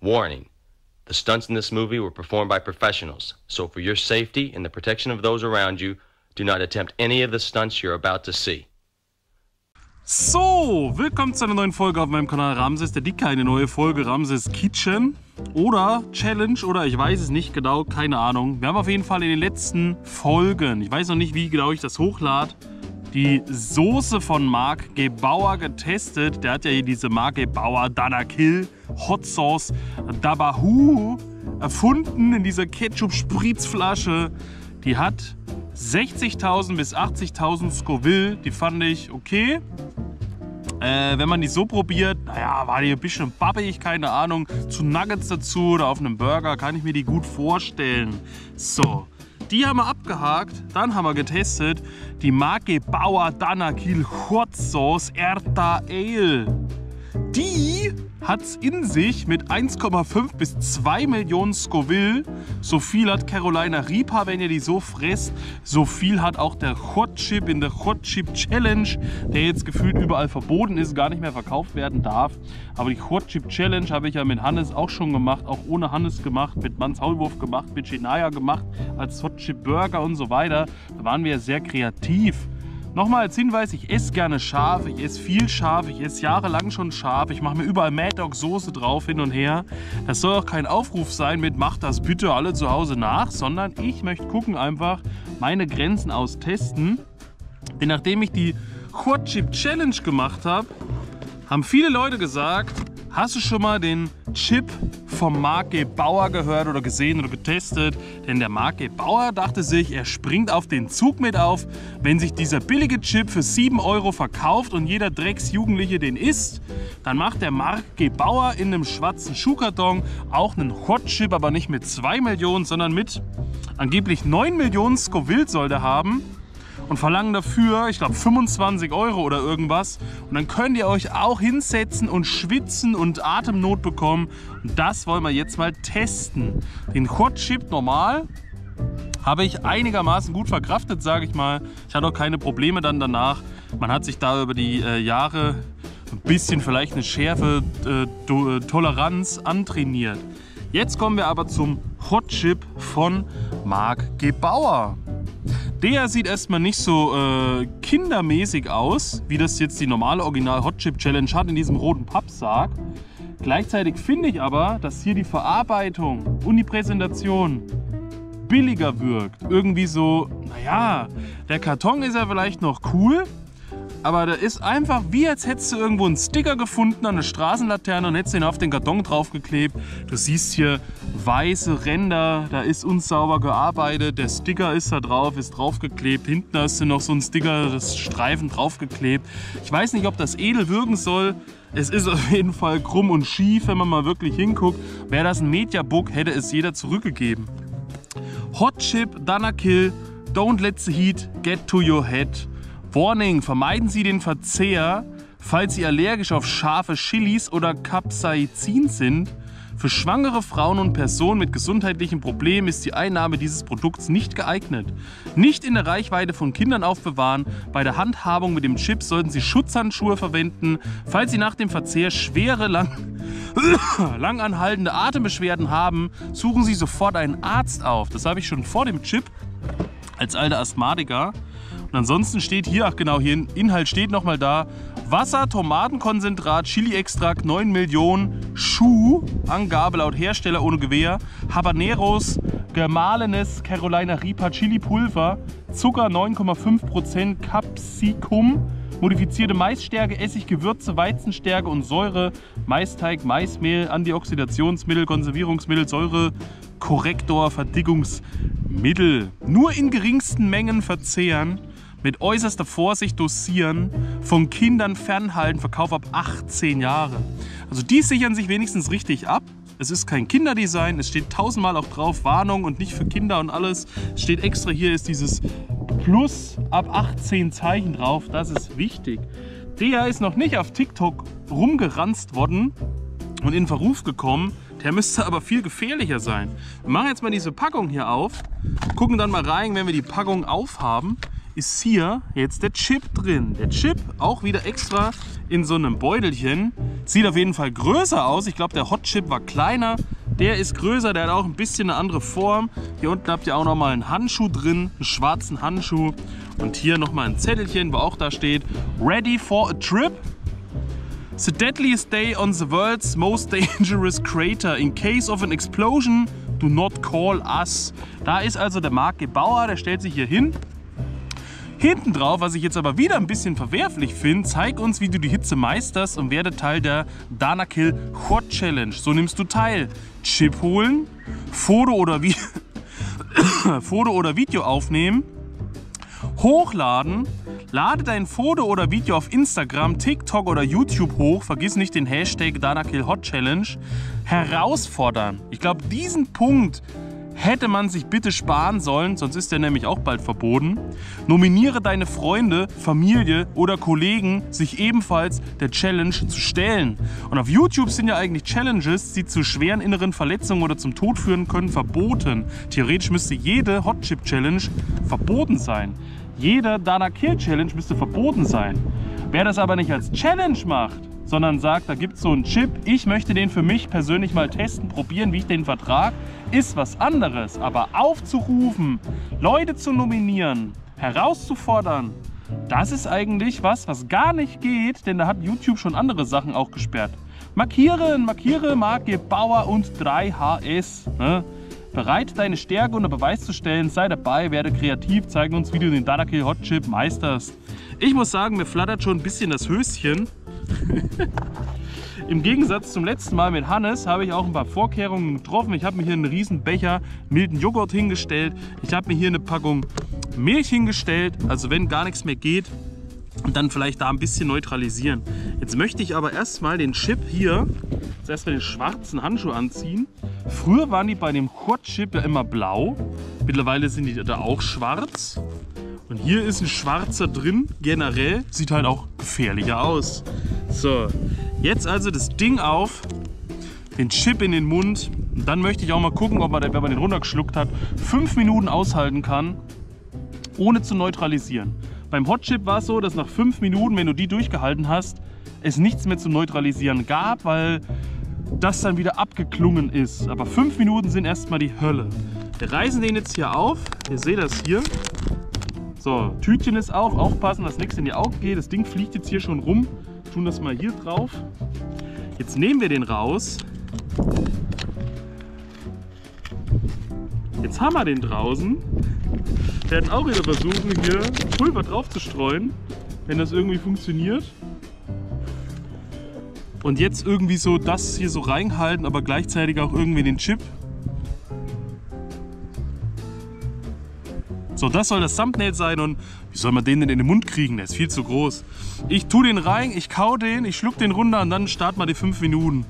Warning. The stunts in this movie were performed by professionals, so for your safety and the protection of those around you, do not attempt any of the stunts you're about to see. So, willkommen zu einer neuen Folge auf meinem Kanal Ramses der Dicke, eine neue Folge Ramses Kitchen oder Challenge oder ich weiß es nicht genau, keine Ahnung. Wir haben auf jeden Fall in den letzten Folgen, ich weiß noch nicht, wie genau ich das hochlade, die Soße von Marc Gebauer getestet. Der hat ja hier diese Marc Gebauer Danakil Hot Sauce Dabahoo erfunden in dieser Ketchup-Spritzflasche. Die hat 60.000 bis 80.000 Scoville, die fand ich okay. Wenn man die so probiert, naja, war die ein bisschen babbig, keine Ahnung. Zu Nuggets dazu oder auf einem Burger kann ich mir die gut vorstellen. So, die haben wir abgehakt. Dann haben wir getestet die Marc Gebauer Danakil Hot Sauce Erta Ale. Die hat es in sich mit 1,5 bis 2 Millionen Scoville. So viel hat Carolina Reaper, wenn ihr die so fresst. So viel hat auch der Hot Chip in der Hot Chip Challenge, der jetzt gefühlt überall verboten ist, gar nicht mehr verkauft werden darf. Aber die Hot Chip Challenge habe ich ja mit Hannes auch schon gemacht, auch ohne Hannes gemacht, mit Mans Haulwurf gemacht, mit Shania gemacht, als Hot Chip Burger und so weiter. Da waren wir sehr kreativ. Nochmal als Hinweis, ich esse gerne scharf, ich esse viel scharf, ich esse jahrelang schon scharf, ich mache mir überall Mad Dog Soße drauf, hin und her. Das soll auch kein Aufruf sein mit macht das bitte alle zu Hause nach, sondern ich möchte gucken einfach, meine Grenzen austesten. Denn nachdem ich die Hot Chip Challenge gemacht habe, haben viele Leute gesagt, hast du schon mal den Chip vom Marc Gebauer gehört oder gesehen oder getestet? Denn der Marc Gebauer dachte sich, er springt auf den Zug mit auf, wenn sich dieser billige Chip für 7 € verkauft und jeder Drecksjugendliche den isst, dann macht der Marc Gebauer in einem schwarzen Schuhkarton auch einen Hot Chip, aber nicht mit 2 Millionen, sondern mit angeblich 9 Millionen Scoville soll der haben. Und verlangen dafür, ich glaube 25 € oder irgendwas. Und dann könnt ihr euch auch hinsetzen und schwitzen und Atemnot bekommen. Und das wollen wir jetzt mal testen. Den Hot Chip normal habe ich einigermaßen gut verkraftet, sage ich mal. Ich hatte auch keine Probleme dann danach. Man hat sich da über die Jahre ein bisschen vielleicht eine Schärfe, Toleranz antrainiert. Jetzt kommen wir aber zum Hot Chip von Marc Gebauer. Der sieht erstmal nicht so kindermäßig aus, wie das jetzt die normale Original Hot Chip Challenge hat in diesem roten Pappsack. Gleichzeitig finde ich aber, dass hier die Verarbeitung und die Präsentation billiger wirkt. Irgendwie so, naja, der Karton ist ja vielleicht noch cool, aber da ist einfach wie als hättest du irgendwo einen Sticker gefunden an der Straßenlaterne und hättest den auf den Karton draufgeklebt. Du siehst hier weiße Ränder, da ist unsauber gearbeitet, der Sticker ist da drauf, ist draufgeklebt. Hinten hast du noch so einen Sticker, das Streifen draufgeklebt. Ich weiß nicht, ob das edel wirken soll. Es ist auf jeden Fall krumm und schief, wenn man mal wirklich hinguckt. Wäre das ein Mediabook, hätte es jeder zurückgegeben. Hot Chip Danakil, don't let the heat get to your head. Warning, vermeiden Sie den Verzehr, falls Sie allergisch auf scharfe Chilis oder Capsaicin sind. Für schwangere Frauen und Personen mit gesundheitlichen Problemen ist die Einnahme dieses Produkts nicht geeignet. Nicht in der Reichweite von Kindern aufbewahren. Bei der Handhabung mit dem Chip sollten Sie Schutzhandschuhe verwenden. Falls Sie nach dem Verzehr schwere, langanhaltende Atembeschwerden haben, suchen Sie sofort einen Arzt auf. Das habe ich schon vor dem Chip als alter Asthmatiker. Und ansonsten steht hier, ach genau, hier im Inhalt steht nochmal da, Wasser, Tomatenkonzentrat, Chili-Extrakt, 9 Millionen, Schuh, Angabe laut Hersteller ohne Gewähr, Habaneros, gemahlenes Carolina Reaper Chili-Pulver, Zucker 9,5%, Capsicum, modifizierte Maisstärke, Essig, Gewürze, Weizenstärke und Säure, Maisteig, Maismehl, Antioxidationsmittel, Konservierungsmittel, Säure, Korrektor, Verdickungsmittel. Nur in geringsten Mengen verzehren, mit äußerster Vorsicht dosieren, von Kindern fernhalten, Verkauf ab 18 Jahre. Also die sichern sich wenigstens richtig ab. Es ist kein Kinderdesign, es steht 1000-mal auch drauf, Warnung und nicht für Kinder und alles. Es steht extra, hier ist dieses Plus ab 18 Zeichen drauf, das ist wichtig. Der ist noch nicht auf TikTok rumgeranzt worden und in Verruf gekommen. Der müsste aber viel gefährlicher sein. Wir machen jetzt mal diese Packung hier auf, gucken dann mal rein, wenn wir die Packung aufhaben, ist hier jetzt der Chip drin. Der Chip auch wieder extra in so einem Beutelchen. Sieht auf jeden Fall größer aus. Ich glaube, der Hot Chip war kleiner. Der ist größer, der hat auch ein bisschen eine andere Form. Hier unten habt ihr auch nochmal einen Handschuh drin, einen schwarzen Handschuh. Und hier nochmal ein Zettelchen, wo auch da steht: Ready for a trip? The deadliest day on the world's most dangerous crater. In case of an explosion, do not call us. Da ist also der Marc Gebauer, der stellt sich hier hin. Hinten drauf, was ich jetzt aber wieder ein bisschen verwerflich finde: zeig uns, wie du die Hitze meisterst und werde Teil der Danakil Hot Challenge. So nimmst du teil. Chip holen, Foto oder Video aufnehmen, hochladen, lade dein Foto oder Video auf Instagram, TikTok oder YouTube hoch, vergiss nicht den Hashtag Danakil Hot Challenge, herausfordern. Ich glaube, diesen Punkt hätte man sich bitte sparen sollen, sonst ist der nämlich auch bald verboten. Nominiere deine Freunde, Familie oder Kollegen, sich ebenfalls der Challenge zu stellen. Und auf YouTube sind ja eigentlich Challenges, die zu schweren inneren Verletzungen oder zum Tod führen können, verboten. Theoretisch müsste jede Hot Chip Challenge verboten sein. Jede Danakil Challenge müsste verboten sein. Wer das aber nicht als Challenge macht, sondern sagt, da gibt es so einen Chip, ich möchte den für mich persönlich mal testen, probieren, wie ich den vertrage, ist was anderes. Aber aufzurufen, Leute zu nominieren, herauszufordern, das ist eigentlich was gar nicht geht, denn da hat YouTube schon andere Sachen auch gesperrt. Markiere Marc Gebauer und 3HS. Ne? Bereit, deine Stärke unter Beweis zu stellen, sei dabei, werde kreativ, zeige uns, wie du den Danakil Hot Chip meisterst. Ich muss sagen, mir flattert schon ein bisschen das Höschen. Im Gegensatz zum letzten Mal mit Hannes habe ich auch ein paar Vorkehrungen getroffen. Ich habe mir hier einen riesen Becher milden Joghurt hingestellt. Ich habe mir hier eine Packung Milch hingestellt. Also wenn gar nichts mehr geht, dann vielleicht da ein bisschen neutralisieren. Jetzt möchte ich aber erstmal den Chip hier, zuerst mal den schwarzen Handschuh anziehen. Früher waren die bei dem Hot Chip ja immer blau. Mittlerweile sind die da auch schwarz. Und hier ist ein schwarzer drin, generell. Sieht halt auch gefährlicher aus. So, jetzt also das Ding auf, den Chip in den Mund. Und dann möchte ich auch mal gucken, ob man, wenn man den runtergeschluckt hat, 5 Minuten aushalten kann, ohne zu neutralisieren. Beim Hot Chip war es so, dass nach 5 Minuten, wenn du die durchgehalten hast, es nichts mehr zu neutralisieren gab, weil das dann wieder abgeklungen ist. Aber 5 Minuten sind erstmal die Hölle. Wir reißen den jetzt hier auf. Ihr seht das hier. So, Tütchen ist auf, aufpassen, dass nichts in die Augen geht. Das Ding fliegt jetzt hier schon rum. Tun das mal hier drauf. Jetzt nehmen wir den raus. Jetzt haben wir den draußen. Wir werden auch wieder versuchen, hier Pulver drauf zu streuen, wenn das irgendwie funktioniert. Und jetzt irgendwie so das hier so reinhalten, aber gleichzeitig auch irgendwie den Chip. So, das soll das Thumbnail sein. Und wie soll man den denn in den Mund kriegen? Der ist viel zu groß. Ich tue den rein, ich kau den, ich schluck den runter und dann starten wir die 5 Minuten.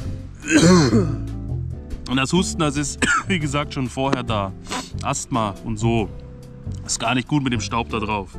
Und das Husten, das ist, wie gesagt, schon vorher da. Asthma und so. Ist gar nicht gut mit dem Staub da drauf.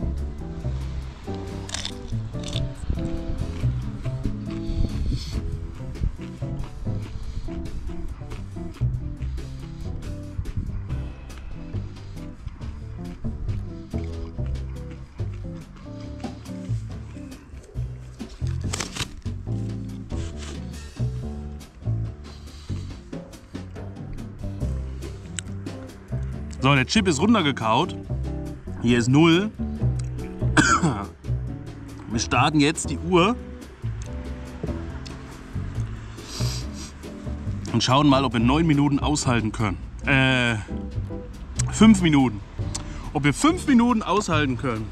So, der Chip ist runtergekaut. Hier ist 0. Wir starten jetzt die Uhr und schauen mal, ob wir 9 Minuten aushalten können. 5 Minuten. Ob wir 5 Minuten aushalten können.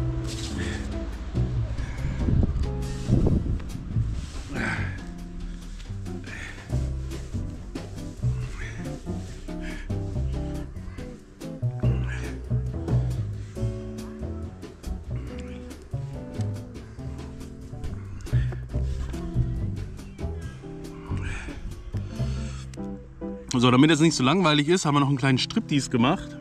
So, damit es nicht so langweilig ist, haben wir noch einen kleinen Striptease gemacht.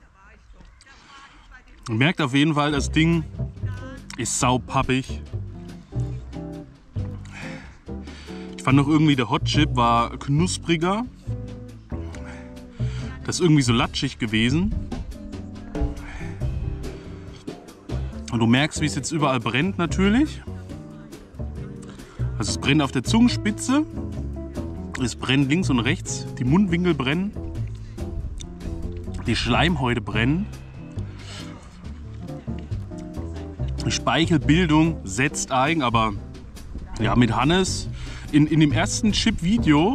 Man merkt auf jeden Fall, das Ding ist saupappig. Ich fand noch irgendwie, der Hot Chip war knuspriger. Das ist irgendwie so latschig gewesen. Und du merkst, wie es jetzt überall brennt natürlich. Also es brennt auf der Zungenspitze. Es brennt links und rechts. Die Mundwinkel brennen. Die Schleimhäute brennen. Die Speichelbildung setzt ein, aber ja, mit Hannes in dem ersten Chip-Video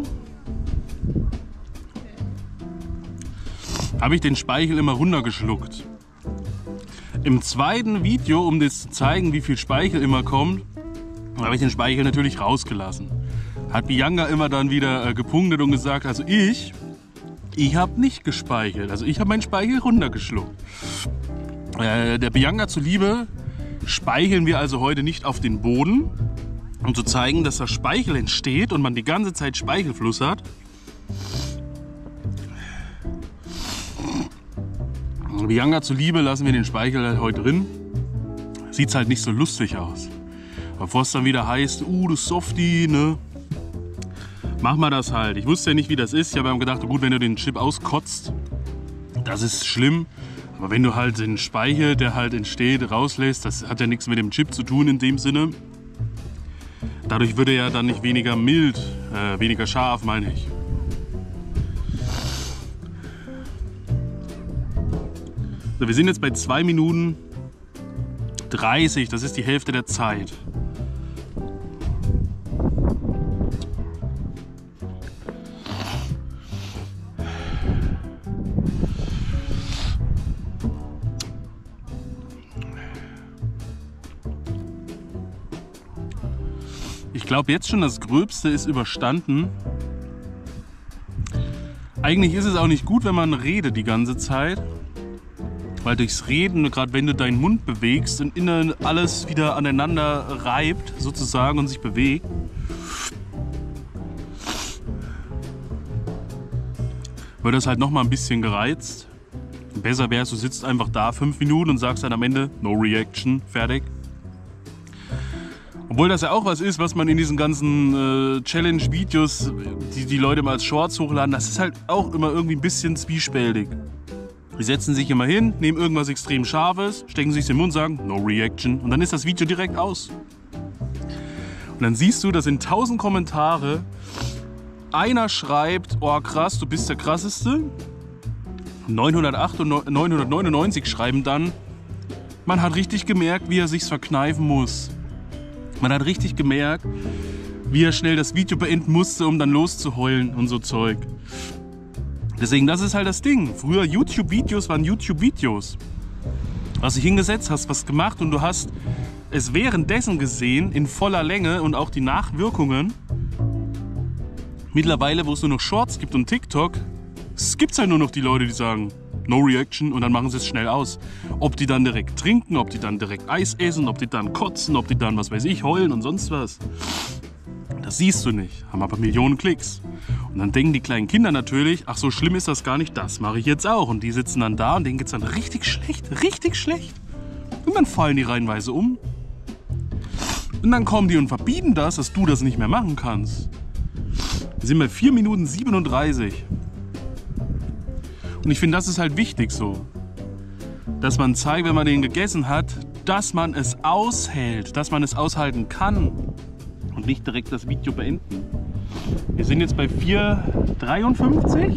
habe ich den Speichel immer runtergeschluckt. Im zweiten Video, um das zu zeigen, wie viel Speichel immer kommt, habe ich den Speichel natürlich rausgelassen. Hat Bianca immer dann wieder gepunktet und gesagt, also ich habe nicht gespeichelt, also ich habe meinen Speichel runtergeschluckt. Der Bianca zuliebe speicheln wir also heute nicht auf den Boden, um zu zeigen, dass der Speichel entsteht und man die ganze Zeit Speichelfluss hat. Bianca zuliebe lassen wir den Speichel halt heute drin. Sieht halt nicht so lustig aus. Bevor es dann wieder heißt, du Softie, ne? Mach mal das halt. Ich wusste ja nicht, wie das ist. Ich habe mir gedacht, gut, wenn du den Chip auskotzt, das ist schlimm. Aber wenn du halt den Speichel, der halt entsteht, rauslässt, das hat ja nichts mit dem Chip zu tun in dem Sinne. Dadurch wird er ja dann nicht weniger mild, weniger scharf, meine ich. So, wir sind jetzt bei 2 Minuten 30, das ist die Hälfte der Zeit. Ich glaube jetzt schon, das Gröbste ist überstanden. Eigentlich ist es auch nicht gut, wenn man redet die ganze Zeit. Weil durchs Reden, gerade wenn du deinen Mund bewegst und innen alles wieder aneinander reibt, sozusagen, und sich bewegt, wird das halt nochmal ein bisschen gereizt. Besser wäre es, du sitzt einfach da 5 Minuten und sagst dann am Ende, no reaction, fertig. Obwohl das ja auch was ist, was man in diesen ganzen Challenge-Videos, die Leute mal als Shorts hochladen, das ist halt auch immer irgendwie ein bisschen zwiespältig. Die setzen sich immer hin, nehmen irgendwas extrem Scharfes, stecken sich in den Mund und sagen, no reaction. Und dann ist das Video direkt aus. Und dann siehst du, dass in 1000 Kommentare einer schreibt, oh krass, du bist der Krasseste. 999 schreiben dann, man hat richtig gemerkt, wie er sich's verkneifen muss. Man hat richtig gemerkt, wie er schnell das Video beenden musste, um dann loszuheulen und so Zeug. Deswegen, das ist halt das Ding. Früher YouTube-Videos waren YouTube-Videos. Du hast dich hingesetzt, hast was gemacht und du hast es währenddessen gesehen, in voller Länge und auch die Nachwirkungen. Mittlerweile, wo es nur noch Shorts gibt und TikTok, gibt es halt nur noch die Leute, die sagen, no reaction, und dann machen sie es schnell aus. Ob die dann direkt trinken, ob die dann direkt Eis essen, ob die dann kotzen, ob die dann, was weiß ich, heulen und sonst was. Das siehst du nicht, haben aber Millionen Klicks. Und dann denken die kleinen Kinder natürlich, ach so schlimm ist das gar nicht, das mache ich jetzt auch. Und die sitzen dann da und denen geht es dann richtig schlecht, richtig schlecht. Und dann fallen die reihenweise um. Und dann kommen die und verbieten das, dass du das nicht mehr machen kannst. Wir sind bei 4 Minuten 37. Und ich finde, das ist halt wichtig so. Dass man zeigt, wenn man den gegessen hat, dass man es aushält, dass man es aushalten kann. Und nicht direkt das Video beenden. Wir sind jetzt bei 4:53.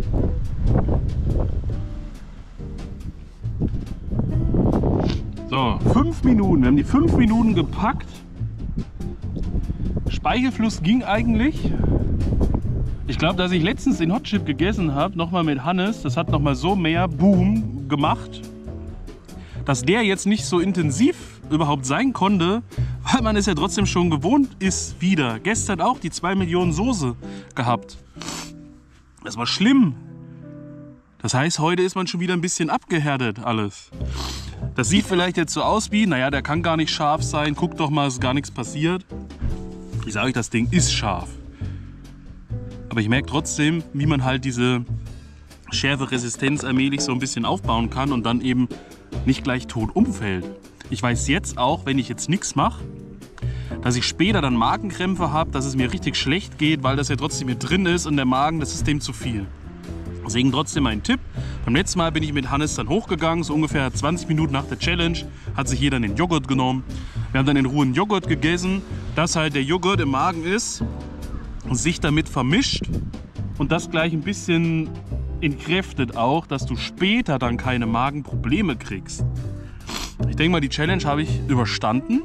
So, 5 Minuten. Wir haben die 5 Minuten gepackt. Speichelfluss ging eigentlich. Ich glaube, dass ich letztens den Hot Chip gegessen habe, nochmal mit Hannes, das hat nochmal so mehr Boom gemacht, dass der jetzt nicht so intensiv überhaupt sein konnte, weil man es ja trotzdem schon gewohnt ist wieder. Gestern auch die 2 Millionen Soße gehabt. Das war schlimm. Das heißt, heute ist man schon wieder ein bisschen abgehärtet alles. Das sieht vielleicht jetzt so aus wie, naja, der kann gar nicht scharf sein, guck doch mal, ist gar nichts passiert. Ich sage euch, das Ding ist scharf. Aber ich merke trotzdem, wie man halt diese Schärferesistenz allmählich so ein bisschen aufbauen kann und dann eben nicht gleich tot umfällt. Ich weiß jetzt auch, wenn ich jetzt nichts mache, dass ich später dann Magenkrämpfe habe, dass es mir richtig schlecht geht, weil das ja trotzdem hier drin ist und der Magen, das ist dem zu viel. Deswegen trotzdem mein Tipp, Beim letzten Mal bin ich mit Hannes dann hochgegangen, so ungefähr 20 Minuten nach der Challenge, hat sich jeder den Joghurt genommen. Wir haben dann in Ruhe einen Joghurt gegessen, dass halt der Joghurt im Magen ist und sich damit vermischt und das gleich ein bisschen entkräftet auch, dass du später dann keine Magenprobleme kriegst. Ich denke mal, die Challenge habe ich überstanden.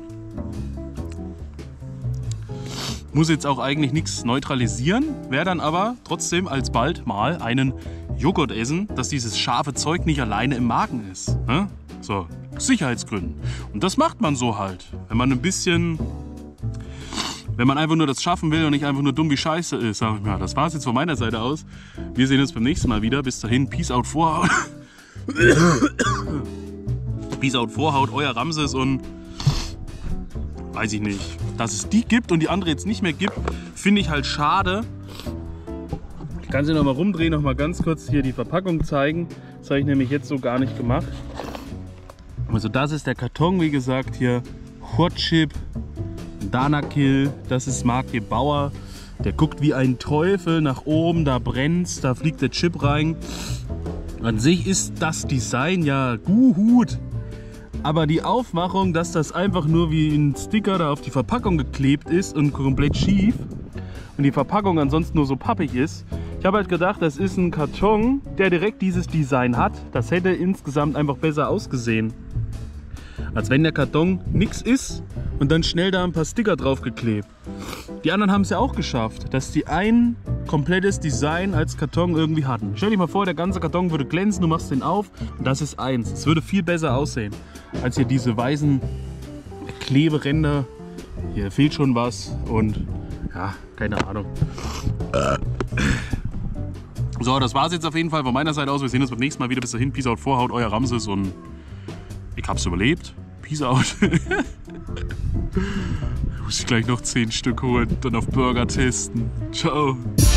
Muss jetzt auch eigentlich nichts neutralisieren, werde dann aber trotzdem alsbald mal einen Joghurt essen, dass dieses scharfe Zeug nicht alleine im Magen ist. Ne? So, aus Sicherheitsgründen. Und das macht man so halt, wenn man einfach nur das schaffen will und nicht einfach nur dumm wie Scheiße ist. Sag ich mal, das war's jetzt von meiner Seite aus. Wir sehen uns beim nächsten Mal wieder. Bis dahin, Peace out, Vorhaut. Peace out, Vorhaut, euer Ramses und weiß ich nicht. Dass es die gibt und die andere jetzt nicht mehr gibt, finde ich halt schade. Ich kann sie noch mal rumdrehen, noch mal ganz kurz hier die Verpackung zeigen. Das habe ich nämlich jetzt so gar nicht gemacht. Also das ist der Karton, wie gesagt, hier Hot Chip, Danakil, das ist Marke Bauer. Der guckt wie ein Teufel nach oben, da brennt's, da fliegt der Chip rein. An sich ist das Design ja gut. Aber die Aufmachung, dass das einfach nur wie ein Sticker da auf die Verpackung geklebt ist und komplett schief und die Verpackung ansonsten nur so pappig ist. Ich habe halt gedacht, das ist ein Karton, der direkt dieses Design hat. Das hätte insgesamt einfach besser ausgesehen. Als wenn der Karton nichts ist und dann schnell da ein paar Sticker drauf geklebt. Die anderen haben es ja auch geschafft, dass die ein komplettes Design als Karton irgendwie hatten. Stell dir mal vor, der ganze Karton würde glänzen, du machst den auf und das ist eins. Es würde viel besser aussehen, als hier diese weißen Kleberänder. Hier fehlt schon was und ja, keine Ahnung. So, das war es jetzt auf jeden Fall von meiner Seite aus. Wir sehen uns beim nächsten Mal wieder. Bis dahin, Peace out, Vorhaut, euer Ramses und ich hab's überlebt. Peace out. Muss ich gleich noch 10 Stück holen und dann auf Burger testen. Ciao.